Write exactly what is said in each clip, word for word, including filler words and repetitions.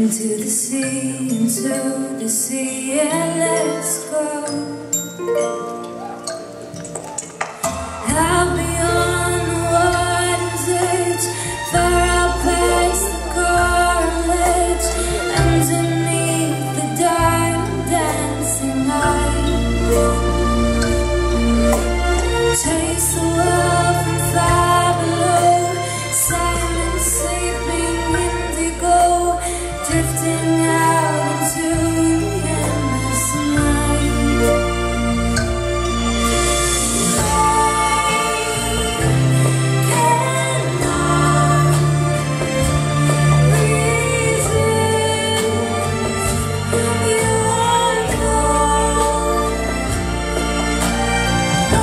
Into the sea, into the sea, yeah, let's go. Out beyond the water's edge, far out past the coral edge, underneath the diamond dancing light. Chase the world from far below, silent, sleeping indigo, drifting out into the endless night. I cannot resist your call. I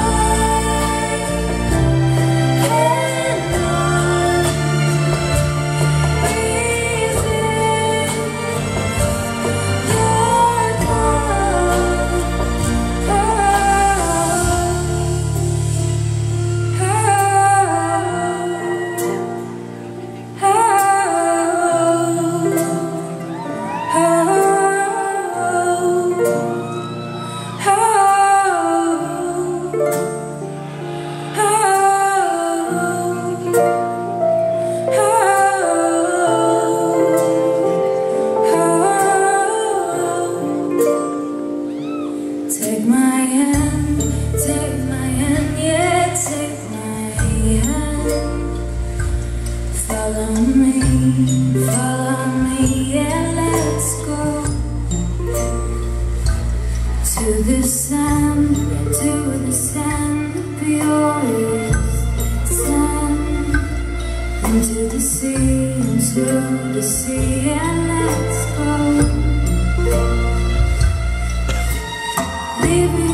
Take my hand, take my hand, yeah, take my hand. Follow me, follow me, yeah, let's go. To the sand, to the sand, the purest sand. Into the sea, into the sea, yeah, let's go. Leave me